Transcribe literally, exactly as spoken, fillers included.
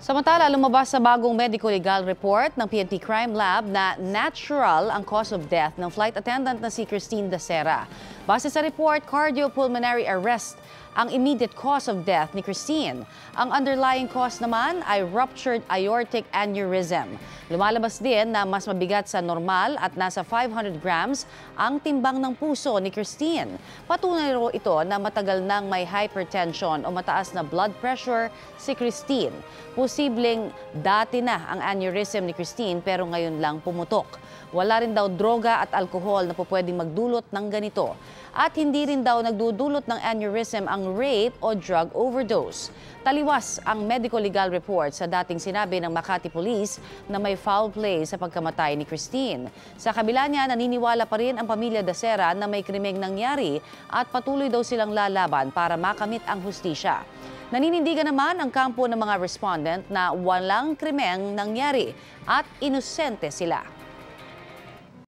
Samantala, lumabas sa bagong medico-legal report ng P N P Crime Lab na natural ang cause of death ng flight attendant na si Christine Dacera. Base sa report, cardiopulmonary arrest ang immediate cause of death ni Christine. Ang underlying cause naman ay ruptured aortic aneurysm. Lumalabas din na mas mabigat sa normal at nasa five hundred grams ang timbang ng puso ni Christine. Patunay ro ito na matagal nang may hypertension o mataas na blood pressure si Christine. Posibleng dati na ang aneurysm ni Christine pero ngayon lang pumutok. Wala rin daw droga at alkohol na pupwedeng magdulot ng ganito. At hindi rin daw nagdudulot ng aneurysm ang rape o drug overdose. Taliwas ang medico-legal report sa dating sinabi ng Makati Police na may foul play sa pagkamatay ni Christine. Sa kabila niya, naniniwala pa rin ang pamilya Dacera na may krimeng nangyari at patuloy daw silang lalaban para makamit ang hustisya. Naninindigan naman ang kampo ng mga respondent na walang krimeng nangyari at inosente sila.